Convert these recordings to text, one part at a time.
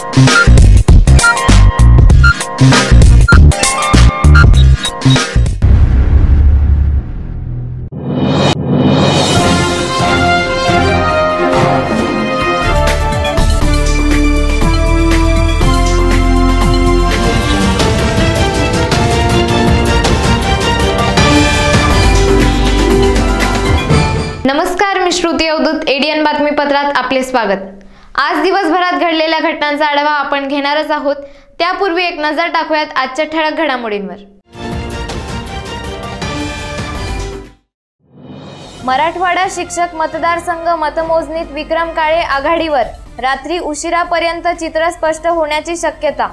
नमस्कार, मी श्रुती अवधूत, एडीएन बातमीपत्रात आपले स्वागत। आज दिवसभरात घडलेल्या घटनांचा आढावा आपण घेणारच आहोत। त्यापूर्वी एक नजर टाकूयात आजच्या ठळक घडामोडींवर। मराठवाडा शिक्षक मतदारसंघ मतमोजणीत विक्रम काळे आघाडीवर, रात्री उशिरापर्यंत चित्र स्पष्ट होण्याची शक्यता।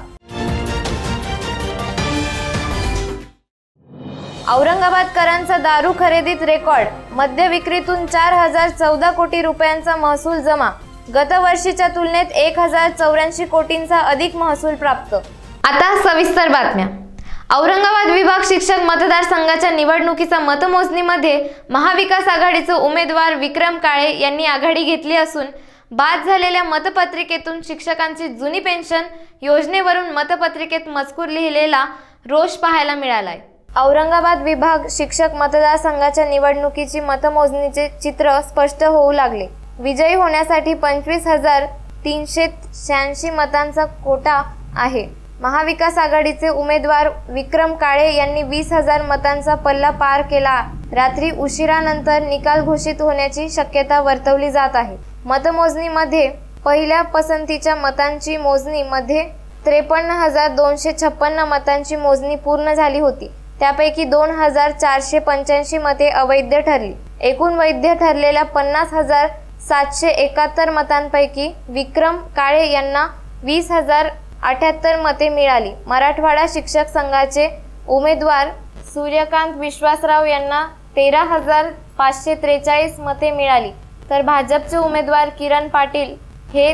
औरंगाबादकरांचा दारू खरेदीत रेकॉर्ड, मद्य विक्रीतून 4014 कोटी रुपयांचा महसूल जमा। गत वर्षीच्या तुलनेत 1084 कोटींचा अधिक महसूल प्राप्त। आता सविस्तर बातम्या। औरंगाबाद विभाग शिक्षक मतदारसंघाच्या निवडणुकीचा मतमोजणीमध्ये महाविकास आघाडीचे उमेदवार विक्रम काळे यांनी आघाडी घेतली असून बाद झालेल्या मतपत्रिकेतून शिक्षकांची जुनी पेन्शन योजनेवरून मतपत्रिकेत मजकूर लिहिलेला रोष पाहायला मिळालाय। औरंगाबाद विभाग शिक्षक मतदारसंघाच्या निवडणुकीची मतमोजणीचे चित्र स्पष्ट होऊ लागले। विजयी होण्यासाठी 25,386 मतांचा कोटा आहे। महाविकास आघाडीचे उमेदवार विक्रम काळे यांनी 20,000 मतांचा पल्ला पार केला। रात्री उशिरानंतर निकाल घोषित होण्याची शक्यता वर्तवली जात आहे। मतमोजणीमध्ये पहिल्या पसंतीच्या मतांची मोजणी मध्ये 53,256 मतांची मोजणी पूर्ण झाली होती। त्यापैकी 2,485 मते अवैध ठरली। एकूण वैध ठरलेल्या 50,771 मतांपैकी विक्रम काळे यांना 20,078 मते मिळाली। मराठवाडा शिक्षक संघाचे उमेदवार सूर्यकांत विश्वासराव यांना 13,543 मते मिळाली, तर भाजपचे उमेदवार किरण पाटील हे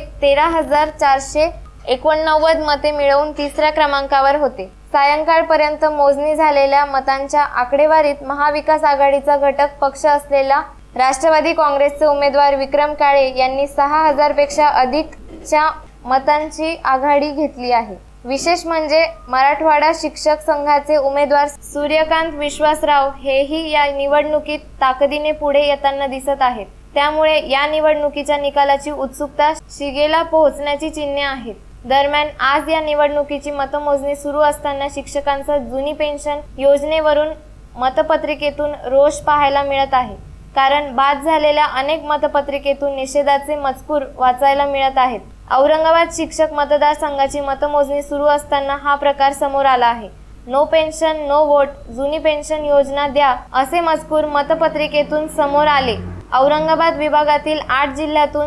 13,489 मते मिळवून तिसऱ्या क्रमांकावर होते। सायंकाळपर्यंत मोजणी झालेल्या मतांच्या आकडेवारीत महाविकास आघाडीचा घटक पक्ष असलेला राष्ट्रवादी काँग्रेसचे उमेदवार विक्रम काळे यांनी 6,000 पेक्षा अधिकच्या मतांची आघाडी घेतली आहे। विशेष म्हणजे मराठवाडा शिक्षक संघाचे उमेदवार सूर्यकांत विश्वासराव हेही या निवडणुकीत ताकदीने पुढे येताना दिसत आहेत। त्यामुळे या निवडणुकीच्या निकालाची उत्सुकता शिगेला पोहोचण्याची चिन्हे आहेत। दरम्यान आज या निवडणुकीची मतमोजणी सुरू असताना शिक्षकांचा जुनी पेन्शन योजनेवरून मतपत्रिकेतून रोष पाहायला मिळत आहे। कारण बाद झालेल्या अनेक मतपत्रिकेतून निषेधाचे मजकूर वाचायला मिळत आहेत। औरंगाबाद शिक्षक मतदारसंघाची मतमोजणी सुरू असताना हा प्रकार समोर आला आहे। नो पेन्शन नो वोट, जुनी पेन्शन योजना द्या असे मजकूर मतपत्रिकेतून समोर आले। औरंगाबाद विभागातील 8 जिल्ह्यातून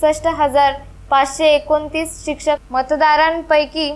61,529 शिक्षक मतदारांपैकी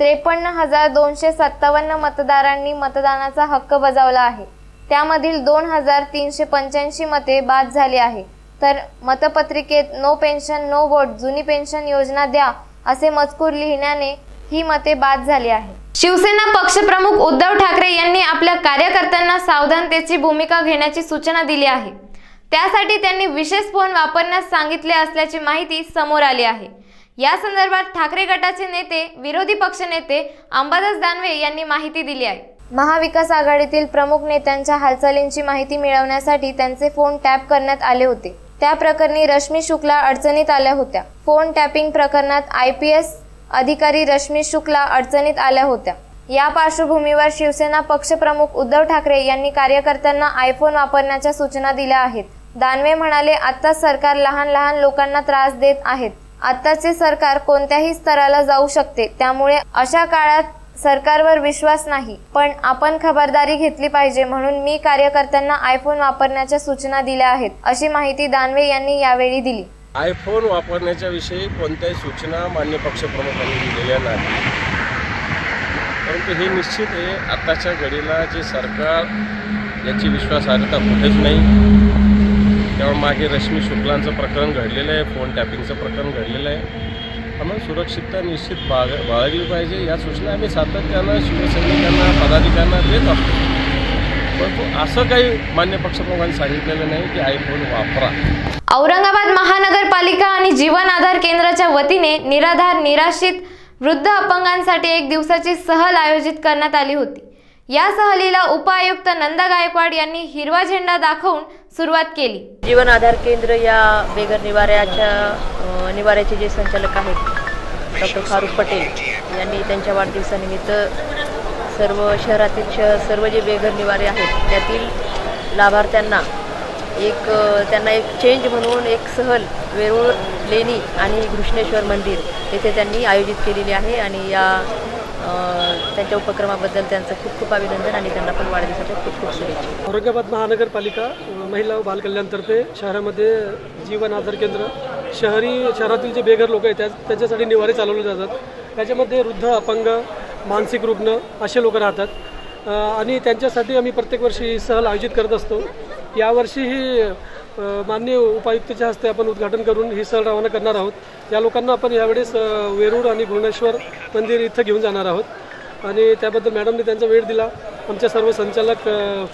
53,257 मतदारांनी मतदानाचा हक्क बजावला आहे। त्यामधील 2,385 मते बाद झाली आहे, तर मतपत्रिकेत नो पेन्शन नो वोट, जुनी पेन्शन योजना द्या असे मजकूर लिहिण्याने ही मते बाद झाली आहे। शिवसेना पक्षप्रमुख उद्धव ठाकरे यांनी आपल्या कार्यकर्त्यांना सावधानतेची भूमिका घेण्याची सूचना दिली आहे। त्यासाठी त्यांनी विशेष फोन वापरण्यास सांगितले असल्याची माहिती समोर आली आहे। या संदर्भात ठाकरे गटाचे नेते, विरोधी पक्षनेते अंबादास दानवे यांनी माहिती दिली आहे। महाविकास आघाडीतील प्रमुख नेत्यांच्या हालचालींची माहिती मिळवण्यासाठी त्यांचे फोन टॅप करण्यात आले होते। त्या प्रकरणी रश्मी शुक्ला अडचणीत आल्या होत्या। फोन टॅपिंग प्रकरणात IPS अधिकारी रश्मी शुक्ला अडचणीत आल्या होत्या। या पार्श्वभूमीवर शिवसेना पक्षप्रमुख उद्धव ठाकरे यांनी कार्यकर्त्यांना आयफोन वापरण्याच्या सूचना दिल्या आहेत। दानवे म्हणाले, आता सरकार लहान लोकांना त्रास देत आहेत। आताचे सरकार कोणत्याही स्तराला जाऊ शकते, त्यामुळे अशा काळात सरकारवर विश्वास नाही, पण आपण खबरदारी घेतली पाहिजे, म्हणून मी कार्यकर्त्यांना आयफोन वापरण्याच्या सूचना दिल्या आहेत, अशी माहिती दानवे यांनी यावेळी दिली। आयफोन वापरण्याच्या विषयी कोणत्याही सूचना मान्य पक्षप्रमुखांनी दिलेल्या नाही, परंतु हे निश्चित आहे आताच्या घडीला जे सरकार याची विश्वासार्हता कुठेच नाही। त्यामुळे मागे रश्मी शुक्लांचं प्रकरण घडलेलं आहे, फोन टॅपिंगचं प्रकरण घडलेलं आहे। आम्हाला सुरक्षितता निश्चित बाळगली पाहिजे, या सूचना आम्ही सातत्यानं शिवसैनिकांना, पदाधिकाऱ्यांना देत असतो, परंतु असं काही मान्य पक्षप्रमुखांनी सांगितलेलं नाही की आयफोन वापरा। औरंगाबाद महानगरपालिका आणि जीवन आधार केंद्राच्या वतीने निराधार, निराश्रित वृद्ध अपंगांसाठी 1 दिवसाची सहल आयोजित करण्यात आली होती। या सहलीला उपायुक्त नंदा गायकवाड यांनी हिरवा झेंडा दाखवून सुरुवात केली। जीवन आधार केंद्र या बेघर निवाऱ्याचे जे संचालक आहेत डॉक्टर फारुख पटेल यांनी त्यांच्या वाढदिवसानिमित्त सर्व शहरातील सर्व जे बेघर निवारे आहेत त्यातील लाभार्थ्यांना त्यांना एक चेंज म्हणून एक सहल वेरूळ लेणी आणि घृष्णेश्वर मंदिर येथे त्यांनी आयोजित केलेली आहे आणि या त्यांच्या उपक्रमाबद्दल त्यांचं खूप खूप अभिनंदन आणि त्यांना पण वाढदिवसाच्या खूप खूप शुभेच्छा। औरंगाबाद महानगरपालिका महिला व बालकल्याणतर्फे शहरामध्ये जीवन आधार केंद्र शहरातील जे बेघर लोक आहेत त्यांच्यासाठी निवारे चालवले जातात। त्याच्यामध्ये वृद्ध अपंग मानसिक रुग्ण असे लोक राहतात आणि त्यांच्यासाठी आम्ही प्रत्येक वर्षी सहल आयोजित करत असतो। यावर्षीही माननीय उपायुक्ताच्या हस्ते आपण उद्घाटन करून ही सहल रवाना करणार आहोत। या लोकांना आपण यावेळेस वेरूळ आणि घृष्णेश्वर मंदिर इथं घेऊन जाणार आहोत आणि त्याबद्दल मॅडमने त्यांचा वेळ दिला, आमच्या सर्व संचालक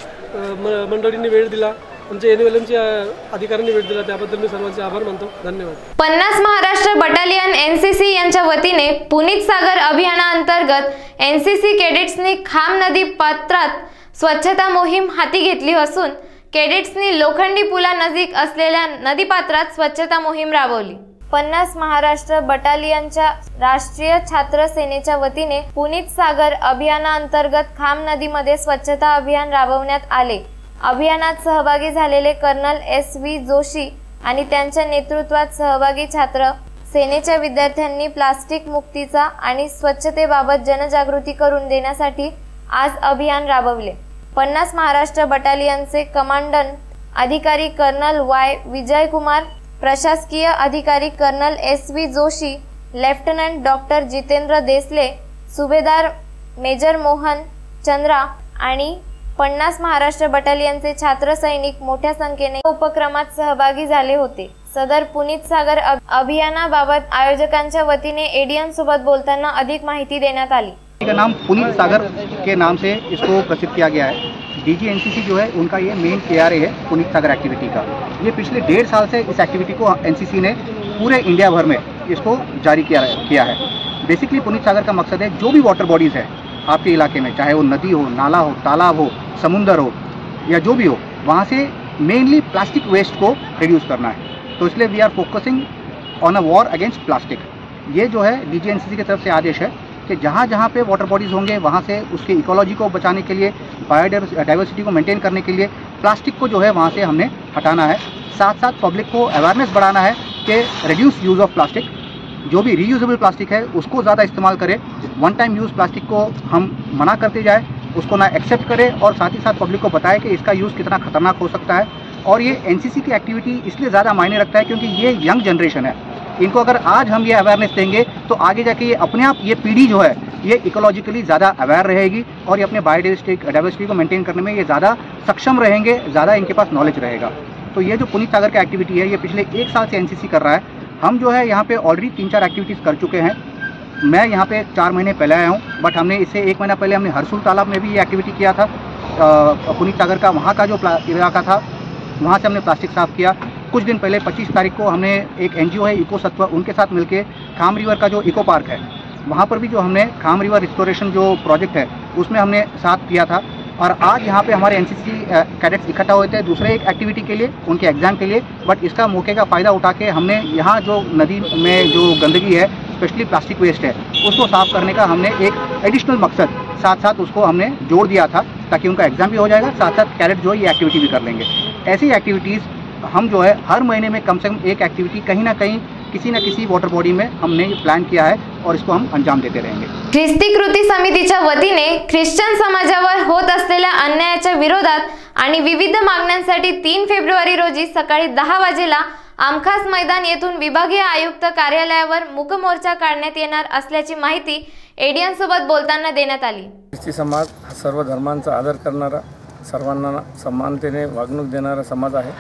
मंडळींनी वेळ दिला, आमच्या NLMच्या अधिकाऱ्यांनी वेळ दिला, त्याबद्दल मी सर्वांचे आभार मानतो। धन्यवाद। 50 महाराष्ट्र बटालियन NCC यांच्या वतीने पुनीत सागर अभियानाअंतर्गत NCC कॅडेट्सनी खाम नदी पात्रात स्वच्छता मोहीम हाती घेतली असून कॅडेट्सनी लोखंडी पुलानजीक असलेल्या नदीपात्रात स्वच्छता मोहीम राबवली। 50 महाराष्ट्र बटालियनच्या राष्ट्रीय छात्र सेनेच्या वतीने पुनीत सागर अभियानाअंतर्गत खाम नदीमध्ये स्वच्छता अभियान राबवण्यात आले। अभियानात सहभागी झालेले कर्नल SV जोशी आणि त्यांच्या नेतृत्वात सहभागी छात्र सेनेच्या विद्यार्थ्यांनी प्लास्टिक मुक्तीचा आणि स्वच्छतेबाबत जनजागृती करून देण्यासाठी आज अभियान राबवले। 50 महाराष्ट्र बटालियनचे कमांडंट अधिकारी कर्नल Y विजय कुमार, प्रशासकीय अधिकारी colonel SV Joshi, lieutenant doctor Jitendra Desale, subedar major Mohan Chandra आणि 50 महाराष्ट्र बटालियनचे छात्र सैनिक मोठ्या संख्येने उपक्रमात सहभागी झाले होते। सदर पुनीत सागर अभियानाबाबत आयोजकांच्या वतीने ADN सोबत बोलताना अधिक माहिती देण्यात आली। का नाम पुनीत सागर के नाम से इसको प्रसिद्ध किया गया है। DG NCC जो है उनका ये मेन KRA है पुनीत सागर एक्टिविटी का। ये पिछले 1.5 साल से इस एक्टिविटी को NCC ने पूरे इंडिया भर में इसको जारी किया है। बेसिकली पुनीत सागर का मकसद है जो भी वाटर बॉडीज़ है आपके इलाके में, चाहे वो नदी हो, नाला हो, तालाब हो, समुंदर हो या जो भी हो, वहाँ से मेनली प्लास्टिक वेस्ट को रिड्यूस करना है। तो इसलिए we are focusing on a war against plastic. ये जो है DG NCC की तरफ से आदेश है कि जहाँ जहाँ पे वाटर बॉडीज़ होंगे वहाँ से उसके इकोलॉजी को बचाने के लिए, बायोडाइवर्सिटी को मेंटेन करने के लिए प्लास्टिक को जो है वहाँ से हमने हटाना है। साथ साथ पब्लिक को अवेयरनेस बढ़ाना है कि रिड्यूस यूज़ ऑफ प्लास्टिक, जो भी रीयूजेबल प्लास्टिक है उसको ज़्यादा इस्तेमाल करें। वन टाइम यूज़ प्लास्टिक को हम मना करते जाए, उसको ना एक्सेप्ट करें और साथ ही साथ पब्लिक को बताएं कि इसका यूज़ कितना खतरनाक हो सकता है। और ये NCC की एक्टिविटी इसलिए ज़्यादा मायने रखता है क्योंकि ये यंग जनरेशन है। इनको अगर आज हम ये अवेयरनेस देंगे तो आगे जाके ये अपने आप ये पीढ़ी जो है ये इकोलॉजिकली ज़्यादा अवेयर रहेगी और ये अपने बायोडाइवर्सिटी को मेंटेन करने में ये ज़्यादा सक्षम रहेंगे, ज़्यादा इनके पास नॉलेज रहेगा। तो ये जो पुनीत सागर का एक्टिविटी है ये पिछले 1 साल से NCC कर रहा है। हम जो है यहाँ पे ऑलरेडी 3-4 एक्टिविटीज़ कर चुके हैं। मैं यहाँ पे 4 महीने पहले आया हूँ, बट हमने इससे 1 महीना पहले हमने हरसुल तालाब में भी ये एक्टिविटी किया था। पुनीत सागर का वहाँ का जो इलाका था वहाँ से हमने प्लास्टिक साफ़ किया। कुछ दिन पहले 25 तारीख को हमने एक NGO है इको सत्व, उनके साथ मिलके खाम रिवर का जो इको पार्क है वहाँ पर भी जो हमने खाम रिवर रिस्टोरेशन जो प्रोजेक्ट है उसमें हमने साथ किया था। और आज यहाँ पे हमारे NCC कैडेट्स इकट्ठा हुए थे दूसरे एक एक्टिविटी के लिए, उनके एग्ज़ाम के लिए, बट इसका मौके का फ़ायदा उठा के हमने यहाँ जो नदी में जो गंदगी है स्पेशली प्लास्टिक वेस्ट है उसको साफ़ करने का हमने एक एडिशनल मकसद साथ साथ उसको हमने जोड़ दिया था ताकि उनका एग्ज़ाम भी हो जाएगा, साथ साथ कैडेट जो है ये एक्टिविटी भी कर लेंगे। ऐसी एक्टिविटीज़ हम जो है हर महीने में कम से कम एक एक्टिविटी कहीं ना कहीं किसी न किसी वॉटर बॉडी में हमने प्लान किया है और इसको हम अंजाम देते रहेंगे। ख्रिस्ती कृती समितीच्या वतीने ख्रिश्चन समाजावर होत असलेल्या अन्यायाच्या विरोधात आणि विविध मागण्यांसाठी 3 फेब्रुवारी रोजी सकाळी 10 वाजेला आमखास मैदान येथून विभागीय आयुक्त कार्यालयावर मूक मोर्चा काढण्यात येणार असल्याची माहिती ADN सोबत बोलताना देण्यात आली। ख्रिस्ती समाज हा सर्व धर्मांचा आदर करणारा, सर्वांना समानतेने वागणूक देणारा समाज आहे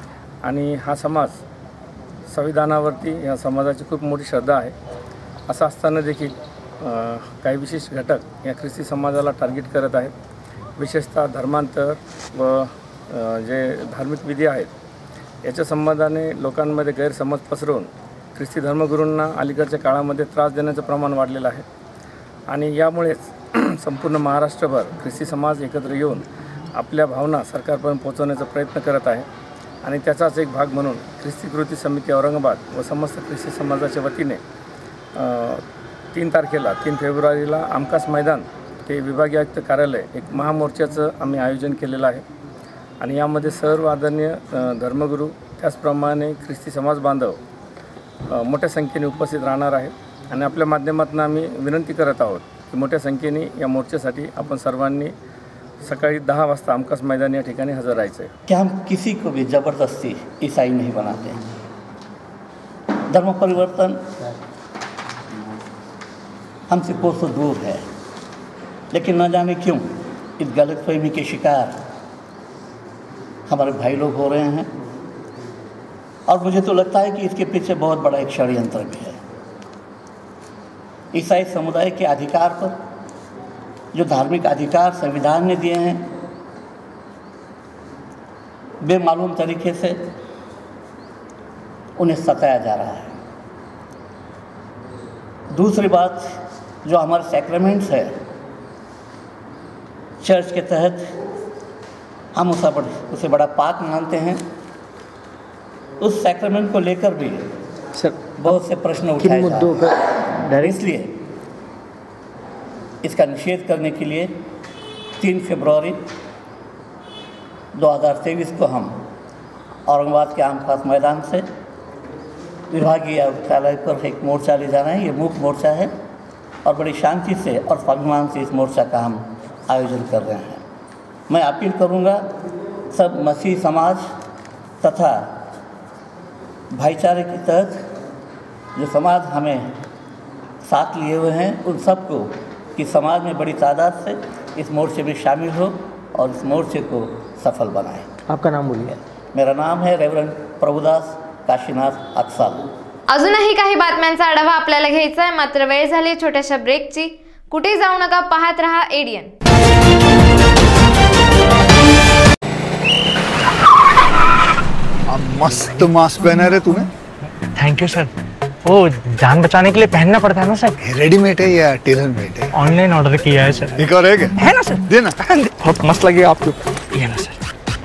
आणि हा समाज संविधानावरती या समाजाची खूप मोठी श्रद्धा आहे। असं असताना देखील काही विशेष घटक या ख्रिस्ती समाजाला टार्गेट करत आहेत। विशेषतः धर्मांतर व जे धार्मिक विधी आहेत याच्या संबंधाने लोकांमध्ये गैरसमज पसरवून ख्रिस्ती धर्मगुरूंना अलीकडच्या काळामध्ये त्रास देण्याचं प्रमाण वाढलेलं आहे आणि यामुळेच संपूर्ण महाराष्ट्रभर ख्रिस्ती समाज एकत्र येऊन आपल्या भावना सरकारपर्यंत पोहोचवण्याचा प्रयत्न करत आहे आणि त्याचाच एक भाग म्हणून ख्रिस्ती कृती समिती औरंगाबाद व समस्त ख्रिस्ती समाजाच्या वतीने 3 फेब्रुवारीला आमकास मैदान ते विभागीय आयुक्त कार्यालय एक महामोर्चाचं आम्ही आयोजन केलेलं आहे आणि यामध्ये सर्व आदरणीय धर्मगुरू त्याचप्रमाणे ख्रिस्ती समाज बांधव मोठ्या संख्येने उपस्थित राहणार आहेत आणि आपल्या माध्यमातून आम्ही विनंती करत आहोत की मोठ्या संख्येने या मोर्चासाठी आपण सर्वांनी सकाळी 10 वाजता आमकास मैदान या ठिकाणी हजर राहायचं आहे। कि हम किसी को भी ज़बरदस्ती ईसाई नहीं बनाते। धर्म परिवर्तन हमसे कोसों दूर है, लेकिन न जाने क्यों इस गलतफहमी के शिकार हमारे भाई लोग हो रहे हैं और मुझे तो लगता है कि इसके पीछे बहुत बड़ा एक षड्यंत्र भी है। ईसाई समुदाय के अधिकार पर जो धार्मिक अधिकार संविधान ने दिए हैं, बेमालूम तरीके से उन्हें सताया जा रहा है। दूसरी बात, जो हमारे सैक्रामेंट्स है, चर्च के तहत हम उसे बड़ा पाक मानते हैं, उस सैक्रामेंट को लेकर भी बहुत से प्रश्न उठाए जा रहे हैं। इसलिए इसका निषेध करने के लिए 3 फरवरी 2023 को हम औरंगाबाद के आमखास मैदान से विभागीय कार्यालय पर एक मोर्चा ले जा रहे हैं। ये मुख्य मोर्चा है और बड़ी शांति से और स्वाभिमान से इस मोर्चा का हम आयोजन कर रहे हैं। मैं अपील करूंगा सब मसीह समाज तथा भाईचारे के तहत जो समाज हमें साथ लिए हुए हैं, उन सबको कि समाज में बड़ी तादाद से इस मोर्चे में शामिल हो और इस मोर्चे को सफल बनाएं। आपका नाम बोलिए। मेरा नाम है रेवरेंड प्रभुदास काशीनाथ अक्साल। अजूनही काही बातम्यांचा आढावा आपल्याला घ्यायचा आहे, मात्र वेळ झाली छोट्याशा ब्रेकची। कुठे जाऊ नका, पाहत रहा एडीएन। मस्त मास्क पहना रे तूने। Thank you sir. वो जान बचाने के लिए पहनना पड़ता है ना सर। रेडीमेड है या टेलर मेड है? ऑनलाइन ऑर्डर किया है सर। एक और है क्या? है ना सर। देना। बहुत मस्त लगे आपको। ये ना सर।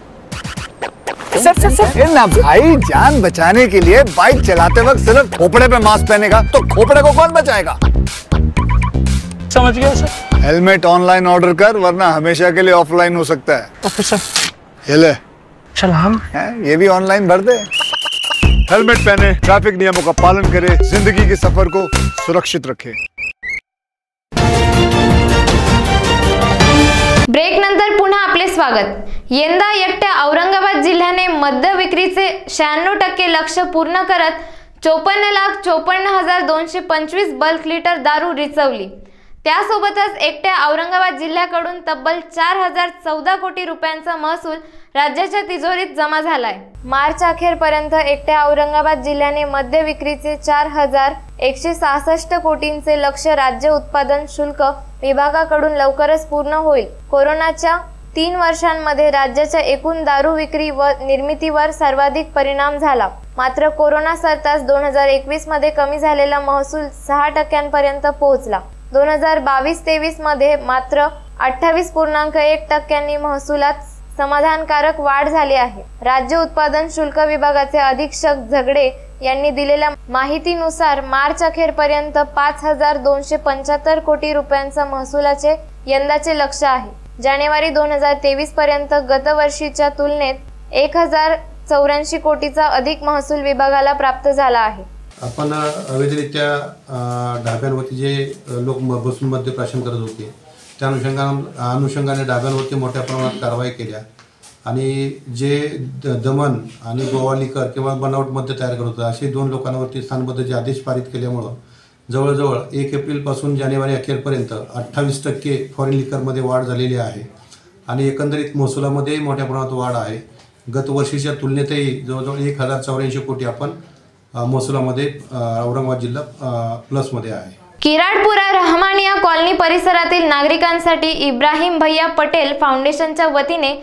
सर ना भाई, जान बचाने के लिए बाइक चलाते वक्त सिर्फ खोपड़े पे मास्क पहनेगा तो खोपड़े को कौन बचाएगा? समझ गया सर। हेलमेट ऑनलाइन ऑर्डर कर, वरना हमेशा के लिए ऑफलाइन हो सकता है। Okay sir. ये ले। चल हम ये भी ऑनलाइन भर दे। हेलमेट पहने, ट्रैफिक नियमों का पालन करे, जिंदगी के सफर को सुरक्षित रखे। ब्रेक नंतर पुन्हा आपले स्वागत। यंदा एकट्या औरंगाबाद जिल्ह्याने मद्य विक्रीचे 96% लक्ष्य पूर्ण करत 54,54,225 बल्क लिटर दारू रिचवली। त्यासोबतच एकट्या औरंगाबाद जिल्ह्याकडून तब्बल 4,014 कोटी रुपयांचा महसूल राज्याच्या तिजोरीत जमा झालाय। मार्च अखेरपर्यंत एकट्या औरंगाबाद जिल्ह्याने मद्य विक्रीचे 4,166 कोटींचे लक्ष्य राज्य उत्पादन शुल्क विभागाकडून लवकरच पूर्ण होईल। कोरोनाच्या 3 वर्षांमध्ये राज्याच्या एकूण दारू विक्री व निर्मितीवर सर्वाधिक परिणाम झाला। मात्र कोरोना सरताच 2021 मध्ये कमी झालेला महसूल 6% पोहोचला। 2022-23 मध्ये मात्र 28.1% महसुलात समाधानकारक वाढ झाली आहे। राज्य उत्पादन शुल्क विभागाचे अधीक्षक झगडे यांनी दिलेल्या माहितीनुसार मार्च अखेरपर्यंत 5,275 कोटी रुपयांचा महसुलाचे यंदाचे लक्ष्य आहे। जानेवारी 2023 पर्यंत गतवर्षीच्या तुलनेत 1,084 कोटीचा अधिक महसूल विभागाला प्राप्त झाला आहे। आपण अवैधरित्या ढाब्यांवरती जे लोक बसून मद्य प्राशन करत होते, त्या अनुषंगाने ढाब्यांवरती मोठ्या प्रमाणात कारवाई केल्या आणि जे दमन आणि गोवा लिकर किंवा बनावट मद्य तयार करत होते असे 2 लोकांवरती स्थानबद्धचे आदेश पारित केल्यामुळं जवळजवळ 1 एप्रिलपासून जानेवारी अखेरपर्यंत 28% फॉरेन लिकरमध्ये वाढ झालेली आहे आणि एकंदरीत महसुलामध्ये मोठ्या प्रमाणात वाढ आहे। गत वर्षीच्या तुलनेतही जवळजवळ 1,084 कोटी आपण महसुलामध्ये औरंगाबाद जिल्हा प्लसमध्ये आहे। किराडपुरा रहमानिया कॉलनी परिसरातील नागरिकांसाठी इब्राहिम भैया पटेल फाउंडेशनच्या वतीने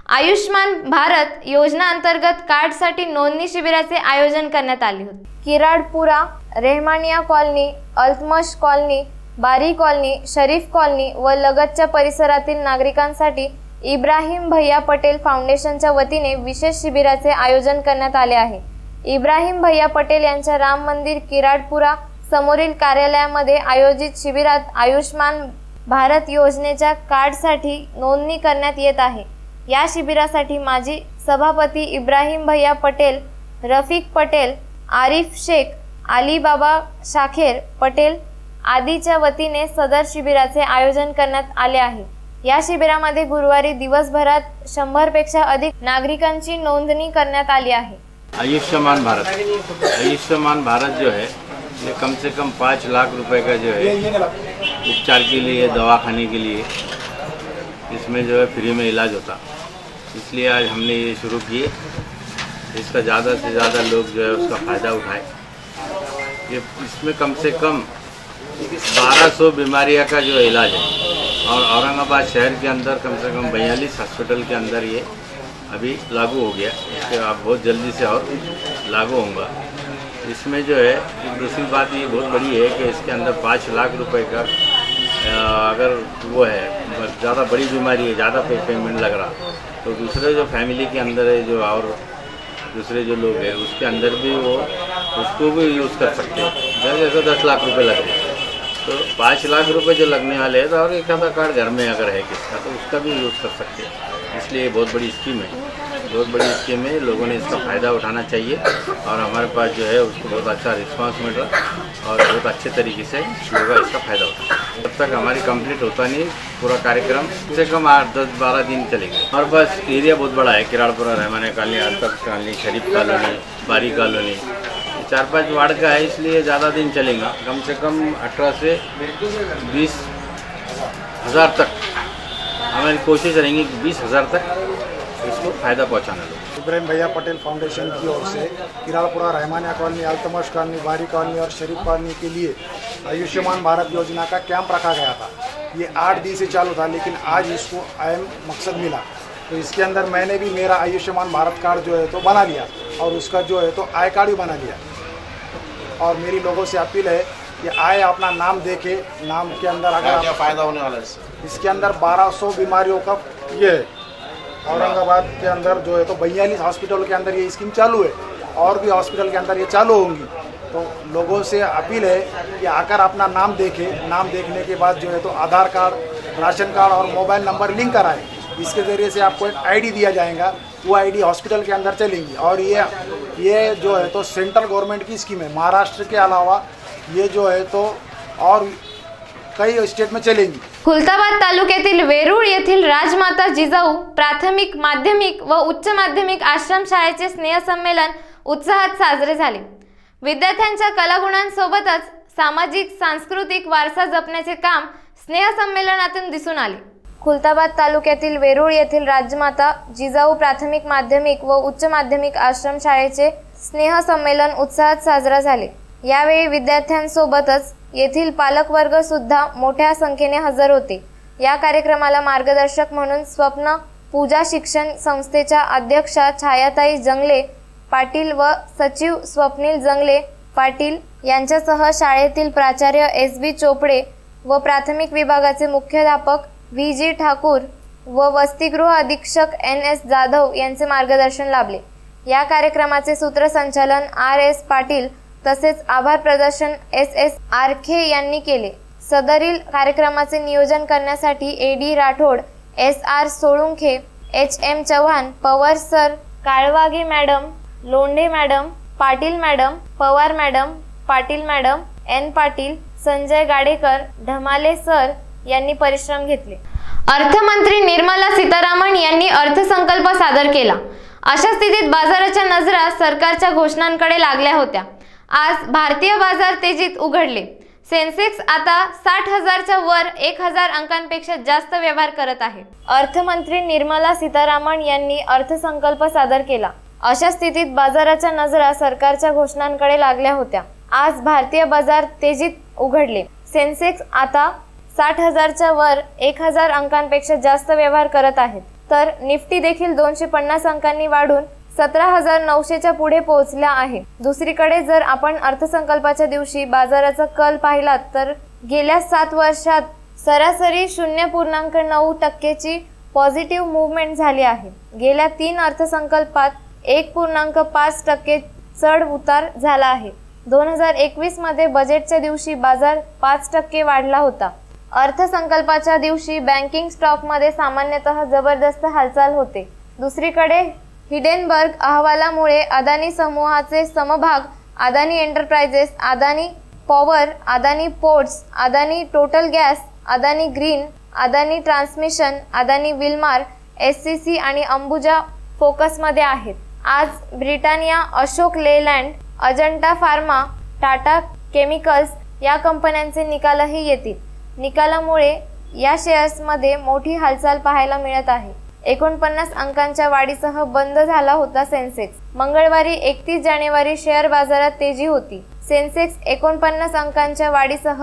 आयुष्मान भारत योजना अंतर्गत कार्डसाठी नोंदणी शिबिराचे आयोजन करण्यात आले होते। Kiradpura, Rehmania colony, Altamash colony, Bari colony, Sharif colony व लगतच्या परिसरातील नागरिकांसाठी इब्राहिम भैया पटेल फाउंडेशनच्या वतीने विशेष शिबिराचे आयोजन करण्यात आले आहे। इब्राहिम भैया पटेल यांच्या राम मंदिर किराडपुरा समोरील कार्यालयामध्ये आयोजित शिबिरात आयुष्मान भारत योजनेच्या कार्डसाठी नोंदणी करण्यात येत आहे। या शिबिरासाठी माजी सभापती इब्राहिम भैया पटेल, रफिक पटेल, आरिफ शेख, अलीबाबा शाखेर पटेल आदीच्या वतीने सदर शिबिराचे आयोजन करण्यात आले आहे। या शिबिरामध्ये गुरुवारी दिवसभरात 100 पेक्षा अधिक नागरिकांची नोंदणी करण्यात आली आहे। आयुष्मान भारत जो है ये कम से कम 5 लाख रुपए का जो है उपचार के लिए, दवाखाने के लिए इसमें जो है फ्री में इलाज होता, इसलिए आज हमने ये शुरू किए। इसका ज़्यादा से ज़्यादा लोग जो है उसका फ़ायदा उठाए। ये इसमें कम से कम 1200 बीमारियां का जो इलाज है और औरंगाबाद शहर के अंदर कम से कम 42 हॉस्पिटल के अंदर ये अभी लागू हो गया। इसके अब बहुत जल्दी से और लागू होगा। इसमें जो है दूसरी बात ये बहुत बड़ी है कि इसके अंदर 5 लाख रुपए का अगर वो है ज़्यादा बड़ी बीमारी है, ज़्यादा पेमेंट लग रहा, तो दूसरे जो फैमिली के अंदर है जो और दूसरे जो लोग हैं उसके अंदर भी वो उसको भी यूज़ कर सकते हैं। जैसे 10 लाख रुपए लग रहे हैं तो 5 लाख रुपए जो लगने वाले हैं तो और एक आधा कार्ड घर में अगर है किसका तो उसका भी यूज़ कर सकते हैं। इसलिए बहुत बड़ी स्कीम है, बहुत बड़ी स्कीम है। लोगों ने इसका फ़ायदा उठाना चाहिए और हमारे पास जो है उसको बहुत अच्छा रिस्पांस मिल रहा और बहुत अच्छे तरीके से लोग इसका फ़ायदा उठा। जब तक हमारी कंप्लीट होता नहीं पूरा कार्यक्रम कम से कम 8-10-12 दिन चलेगा। हमारे पास एरिया बहुत बड़ा है, Kiradpura, Rahmania colony, Altamash colony, Sharif colony, Bari colony, 4-5 ward का है, इसलिए ज़्यादा दिन चलेगा। कम से कम 18 से 20 हज़ार तक हमारी कोशिश रहेंगी कि 20 हज़ार तक इसको फ़ायदा पहुँचाना लोग। इब्राहिम भैया पटेल फाउंडेशन की ओर से Kiradpura, Rahmania colony, Altamash colony, Bari colony और शरीफ कॉलोनी के लिए आयुष्मान भारत योजना का कैंप रखा गया था। ये 8 दिन से चालू था, लेकिन आज इसको अहम मकसद मिला। तो इसके अंदर मैंने भी मेरा आयुष्मान भारत कार्ड जो है तो बना लिया और उसका जो है तो आई कार्ड भी बना लिया। और मेरी लोगों से अपील है कि आए अपना नाम देके, नाम के अंदर अगर क्या फ़ायदा होने वाला है इसके अंदर 1200 बीमारियों का ये है। औरंगाबाद के अंदर जो है तो 42 हॉस्पिटल के अंदर ये स्कीम चालू है और भी हॉस्पिटल के अंदर ये चालू होंगी। तो लोगों से अपील है कि आकर अपना नाम देखें, नाम देखने के बाद जो है तो आधार कार्ड, राशन कार्ड और मोबाइल नंबर लिंक कराएं। इसके ज़रिए से आपको एक आईडी दिया जाएगा, वो आईडी हॉस्पिटल के अंदर चलेंगी। और ये जो है तो सेंट्रल गवर्नमेंट की स्कीम है। महाराष्ट्र के अलावा ये जो है तो और कई स्टेट में चलेंगी। खुलताबाद तालुक्यातील वेरूळ येथील राजमाता जिजाऊ प्राथमिक, माध्यमिक व उच्च माध्यमिक आश्रम शाळेचे स्नेहसंमेलन उत्साहात साजरे झाले। विद्यार्थ्यांच्या कलागुणांसोबतच सामाजिक सांस्कृतिक वारसा जपण्याचे काम स्नेहसंमेलनातून दिसून आले। खुलताबाद तालुक्यातील वेरूळ येथील राजमाता जिजाऊ प्राथमिक, माध्यमिक व उच्च माध्यमिक आश्रम शाळेचे स्नेहसंमेलन उत्साहात साजरा झाले। यावेळी विद्यार्थ्यांसोबतच येथील पालकवर्ग सुद्धा मोठ्या संख्येने हजर होते। या कार्यक्रमाला मार्गदर्शक म्हणून स्वप्न पूजा शिक्षण संस्थेच्या अध्यक्षा छायाताई जंगले पाटील व सचिव स्वप्नील जंगले पाटील यांच्यासह शाळेतील प्राचार्य SB चोपडे व प्राथमिक विभागाचे मुख्याध्यापक VG ठाकूर व वसतिगृह अधीक्षक NS जाधव यांचे मार्गदर्शन लाभले। या कार्यक्रमाचे सूत्रसंचालन RS पाटील तसेच आभार प्रदर्शन SS आरखे यांनी केले। सदरील कार्यक्रमाचे नियोजन करण्यासाठी AD Rathod, SR Solunkhe, HM Chavan, Pawar sir, Kalwage madam, Londhe madam, Patil madam, Pawar madam, Patil madam, N Patil, Sanjay Gadekar, Dhamale sir यांनी परिश्रम घेतले। अर्थमंत्री निर्मला सीतारामन यांनी अर्थसंकल्प सादर केला। अशा स्थितीत बाजाराच्या नजरा सरकारच्या घोषणांकडे लागल्या होत्या। आज भारतीय बाजार तेजीत उघडले। सेन्सेक्स आता 60,000च्या वर 1,000 अंकांपेक्षा जास्त व्यवहार करत आहे। अर्थमंत्री निर्मला सीतारामन यांनी अर्थसंकल्प सादर केला। अशा स्थितीत बाजाराच्या नजरा सरकारच्या घोषणांकडे लागल्या होत्या। आज भारतीय बाजार तेजीत उघडले। सेन्सेक्स आता 60,000च्या वर 1,000 अंकांपेक्षा जास्त व्यवहार करत आहेत। तर निफ्टी देखील 250 अंकांनी वाढून 17,900च्या पुढे पोहोचला आहे। दुसरीकडे जर आपण अर्थसंकल्पाच्या दिवशी बाजाराचा कल पाहिलात तर गेल्या 7 वर्षात सरासरी 0.9% पॉझिटिव्ह मूव्हमेंट झाली आहे। गेल्या 3 अर्थसंकल्पात 1.5% चढ उतार झाला आहे। 2021 मध्ये बजेटच्या दिवशी बाजार 5% वाढला होता। अर्थसंकल्पाच्या दिवशी बँकिंग स्टॉकमध्ये सामान्यतः जबरदस्त हालचाल होते। दुसरीकडे हिडेनबर्ग अहवालामुळे अदानी समूहाचे समभाग Adani enterprises, Adani power, Adani ports, Adani total gas, Adani green, Adani transmission, Adani Wilmar, SCC आणि अंबुजा फोकसमध्ये आहेत। आज ब्रिटानिया, अशोक लेलँड, अजंता फार्मा, टाटा केमिकल्स या कंपन्यांचे निकालही येतील। निकालामुळे या शेअर्समध्ये मोठी हालचाल पाहायला मिळत आहे। 49 अंकांच्या वाढीसह बंद झाला होता सेन्सेक्स। मंगळवारी 31 जानेवारी शेअर बाजारात तेजी होती। सेन्सेक्स 49 अंकांच्या वाढीसह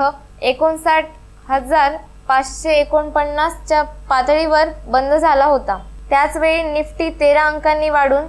59,549 च्या पातळीवर बंद झाला होता। त्याचवेळी निफ्टी 13 अंकांनी वाढून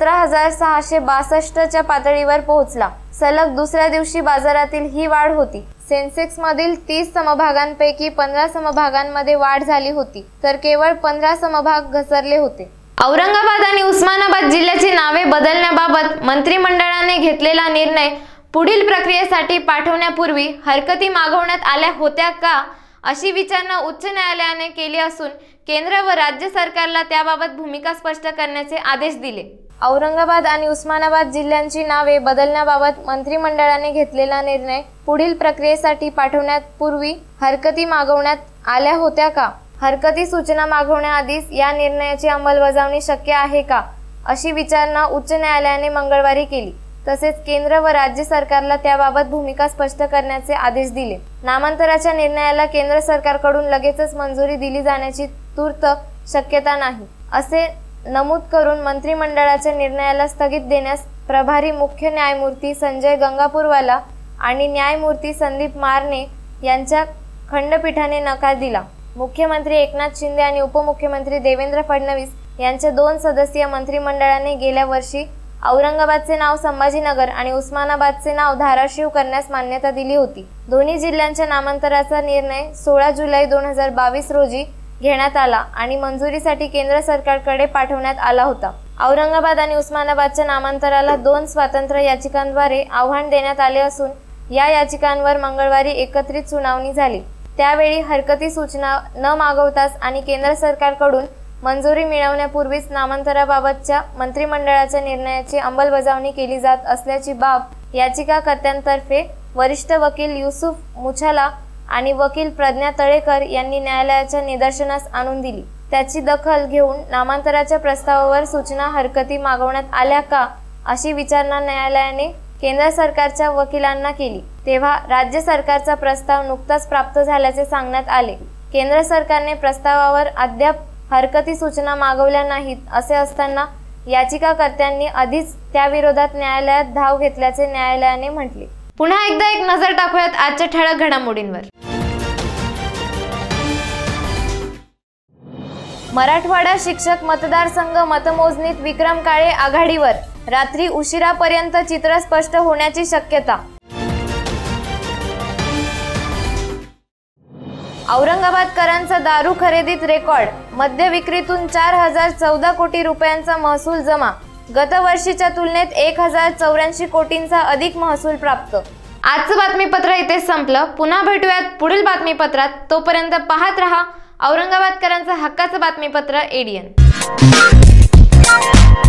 17,662 च्या पातळीवर पोहोचला। सलग दुसऱ्या दिवशी बाजारातील ही वाढ होती। सेन्सेक्स मधील 30 समभागांपैकी 15 समभागांमध्ये वाढ झाली होती, तर केवळ 15 समभाग घसरले होते। औरंगाबाद आणि उस्मानाबाद जिल्ह्याची नावे बदलण्याबाबत मंत्रिमंडळाने घेतलेला निर्णय पुढील प्रक्रियेसाठी पाठवण्यापूर्वी हरकती मागवण्यात आल्या होत्या का, अशी विचारणा उच्च न्यायालयाने केली असून केंद्र व राज्य सरकारला त्याबाबत भूमिका स्पष्ट करण्याचे आदेश दिले। औरंगाबाद आणि उस्मानाबाद जिल्ह्यांची नावे बदलण्याबाबत मंत्रिमंडळाने घेतलेला निर्णय पुढील प्रक्रियेसाठी पाठवण्यापूर्वी हरकती मागवण्यात आल्या होत्या का, हरकती सूचना मागवण्याआधीच या निर्णयाची अंमलबजावणी शक्य आहे का, अशी विचारणा उच्च न्यायालयाने मंगळवारी केली। तसेच केंद्र व राज्य सरकारला त्याबाबत भूमिका स्पष्ट करण्याचे आदेश दिले। नामांतराच्या निर्णयाला केंद्र सरकारकडून लगेचच मंजुरी दिली जाण्याची तूर्त शक्यता नाही, असे नमूद करून मंत्रिमंडळाच्या निर्णयाला स्थगित देण्यास प्रभारी मुख्य न्यायमूर्ती संजय गंगापूरवाला आणि न्यायमूर्ती संदीप मारणे यांच्या खंडपीठाने नकार दिला। मुख्यमंत्री एकनाथ शिंदे आणि उपमुख्यमंत्री देवेंद्र फडणवीस यांच्या 2 सदस्यीय मंत्रिमंडळाने गेल्या वर्षी औरंगाबादचे नाव संभाजीनगर आणि उस्मानाबादचे नाव धाराशिव करण्यास मान्यता दिली होती। दोन्ही जिल्ह्यांच्या नामांतराचा निर्णय 16 जुलै 2022 रोजी घेण्यात आला आणि मंजुरीसाठी केंद्र सरकारकडे पाठवण्यात आला होता। औरंगाबाद आणि उस्मानाबादच्या नामांतराला 2 स्वतंत्र याचिकांद्वारे आव्हान देण्यात आले असून या याचिकांवर मंगळवारी एकत्रित सुनावणी झाली। त्यावेळी हरकती सूचना न मागवताच आणि केंद्र सरकारकडून मंजुरी मिळवण्यापूर्वीच नामांतराबाबतच्या मंत्रिमंडळाच्या निर्णयाची अंमलबजावणी केली जात असल्याची बाब याचिकाकर्त्यांतर्फे वरिष्ठ वकील युसुफ मुछाला आणि वकील प्रज्ञा तळेकर यांनी न्यायालयाच्या निदर्शनास आणून दिली। त्याची दखल घेऊन नामांतराच्या प्रस्तावावर सूचना हरकती मागवण्यात आल्या का, अशी विचारणा न्यायालयाने केंद्र सरकारच्या वकिलांना केली। तेव्हा राज्य सरकारचा प्रस्ताव नुकताच प्राप्त झाल्याचे सांगण्यात आले। केंद्र सरकारने प्रस्तावावर अद्याप हरकती सूचना मागवल्या नाहीत असे असताना याचिकाकर्त्यांनी आधीच त्याविरोधात न्यायालयात धाव घेतल्याचे न्यायालयाने म्हटले। पुन्हा एकदा एक नजर टाकूयात आजच्या ठळक घडामोडींवर। मराठवाडा शिक्षक मतदारसंघ मतमोजणीत विक्रम काळे आघाडीवर, रात्री उशिरापर्यंत चित्र स्पष्ट होण्याची शक्यता। औरंगाबादकरांचा दारू खरेदीत रेकॉर्ड, मद्य विक्रीतून 4014 कोटी रुपयांचा महसूल जमा, गतवर्षीच्या तुलनेत 1084 कोटींचा अधिक महसूल प्राप्त। आजचं बातमीपत्र इथे संपलं। पुन्हा भेटूयात पुढील बातमीपत्रात। तोपर्यंत पाहत रहा औरंगाबादकरांचं हक्काचं बातमीपत्र ADN।